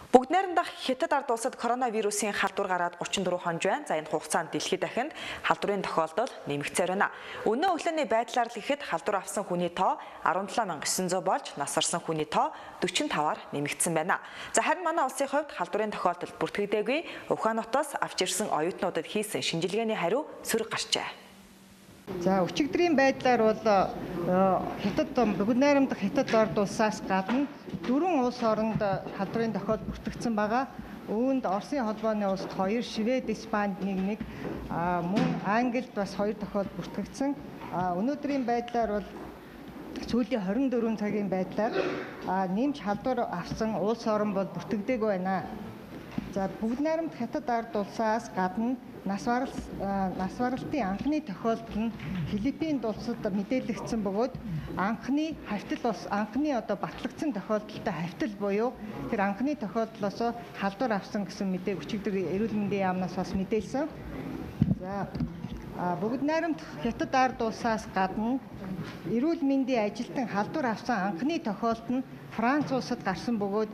Бүгд найрамдах Хятад ард улсад коронавирусын халдвар гараад 34 хонж байна. За энэ хугацаанд дэлхийд дахинд халдварын тохиолдол нэмэгцээр байна. Өнөө өглөөний байдлаар л ихэд халдвар авсан хүний тоо 17900 болж, нас барсан хүний тоо 45-аар нэмэгдсэн байна. За харин манай улсын хувьд халдварын тохиолдол бүртгэгдээгүй. Ухаан хотоос авч ирсэн оюутнуудад хийсэн шинжилгээний хариу сөрөг гарчээ. За өчигдрийн байдлаар бол Хятад бүгд найрамдах Хятад ард улсаас гадна 4 улс оронд халдварын тохиолдол бүртгэгдсэн байгаа. Үүнд Оросын холбооны улсад 2, Швед, Испанид 1, мөн Англид бас 2 тохиолдол бүртгэгдсэн. Өнөөдрийн байдлаар бол сүүлийн 24 цагийн байдлаар нэмж халдвар авсан улс орон бол бүртгэгдээгүй байна. За бүгд найрамдах Хятад ард улсаас гадна нас баралтын анхны тохиолдол нь Филиппинд улсад мэдээлэгдсэн бөгөөд анхны батлагдсан тохиолдолтой хавтал буюу тэр анхны тохиолдлоос халдвар авсан гэсэн мэдээг өчигдөр эрүүл мэндийн яамнаас бас мэдээлсэн. За бүгд найрамдах Хятад ард улсаас гадна эрүүл мэндийн ажилтан халдвар авсан анхны тохиолдол нь Франц улсад гарсан бөгөөд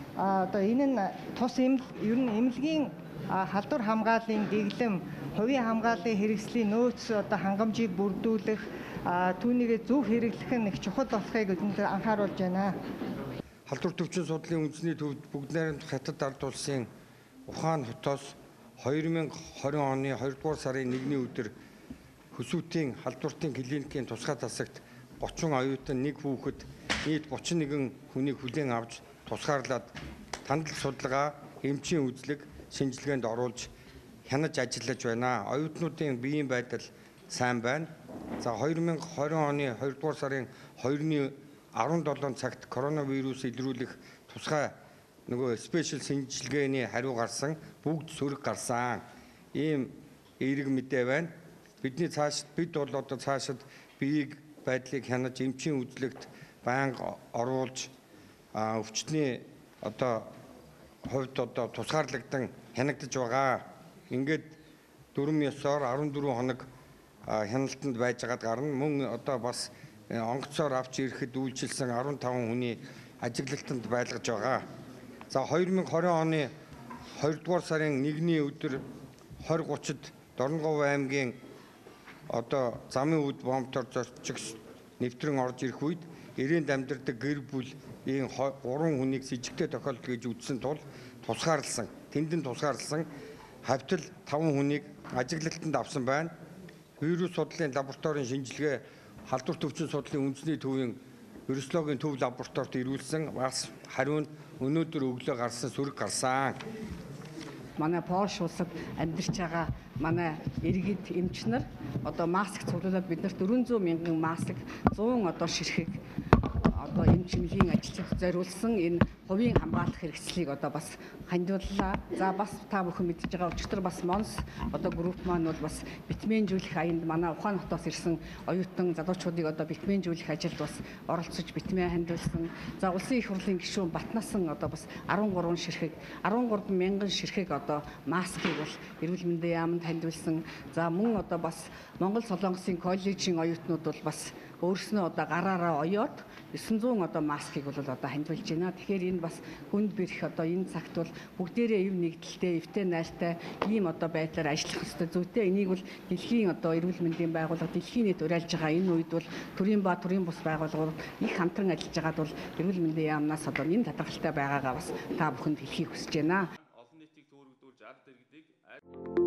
энэ нь тус эмнэлгийн халдвар хамгааллын дэглэм, хувийн хамгааллын хэрэгслийн нөөц хангамжийг бүрдүүлэх, түүнийгээ зөв хэрэглэх нь их чухал болохыг энд анхааруулж байна. Халдвар төвчин судлалын үндэсний төвд бүгд найрамдах Хятад ард улсын Ухаан хотоос 2020 оны 2 дугаар сарын 1-ний өдөр хөсөөтийн халдвартын клиникийн тусгай тасагт 30 оюутан, 1 хүүхэд, нийт 31 хүнийг хүлээн авч тусгаарлаад тандал судалгаа, эмчийн үзлэг, шинжилгээнд оруулж хянаж ажиллаж байна. Оюутнуудын биеийн байдал сайн байна. За 2020 оны 2 дугаар сарын 2-ны 17 цагт коронавирус илрүүлэх тусгай спешиал шинжилгээний хариу гарсан, бүгд сөрөг гарсан. Ийм эерэг мэдээ байна. Бид бол одоо цаашид биеийг байдлыг хянаж эмчийн үзлэгт байнга оруулж өвчтний хувьд тусгаарлагдан хянагдаж байгаа. Ингээд дүрм ёсоор 14 хоног хяналтанд байжгаад гарна. Мөн бас онгоцоор авч ирэхэд үйлчилсэн 15 хүний ажиглалтанд байлгаж байгаа. За 2020 оны 2 дугаар сарын 1-ний өдөр 20:30-д Дорноговь аймгийн замын үд бомбоор зорчигч нэвтрэн орж ирэх үед ирээнд амьдардаг гэр бүлийн 3 хүнийг с ижигтэй тохиолдол гэж үзсэн тул тусгаарлсан. Тэнд нь тусгаарлсан хавтал 5 хүнийг ажиглалтанд авсан байна. Вирус судлалын лабораторийн шинжилгээ халдвар төвчин судлалын үндэсний төвийн вирусологийн төв лабораторид ирүүлсэн. Бас хариу нь өнөөдөр өглөө гарсан, сөрөг гарсан. Манай Польш улсад амьдарч байгаа манай иргэд эмч нар маск цуглуулад биднэрт 400 мянган маск 100 ширхэг эмчимлийн ажилчид зориулсан энэ хувийн хамгаалах хэрэгслийг бас хандууллаа. За бас та бүхэн мэдж байгаа өчигдөр бас Монс групп маань бол бас битмэнжүүлэх аянд манай Ухаан хотоос ирсэн оюутан залуучуудыг битмэнжүүлэх ажилд бас оролцож битмэн хандуулсан. За улсын их хурлын гишүүн Батнасан бас 13 ширхэг 13 мянган ширхэг маскыг бол эрүүл мэндийн яамд хандуулсан. За мөн бас Монгол Солонгосын коллежийн оюутнууд бол бас өөрснөө гараараа оёод 900 маскыг бол хандуулж байна. Тэгэхээр энэ бас хүнд бэрх энэ цагт бол бүгдээрээ эв нэгдэлтэй, эвтэй найртай ийм байдлаар ажиллах ёстой. Зүйтэй энийг бол дэлхийн эрүүл мэндийн байгууллага дэлхийн нийт уриалж байгаа энэ үед бол төрийн бус байгууллагууд их хамтран ажиллаж байгаад бол эрүүл мэндийн яамнаас энэ талархалтай байгаагаа бас та бүхэнд хэлхийг хүсэж байна. Олон нийтийг төөрөгдүүлж ард иргэдийг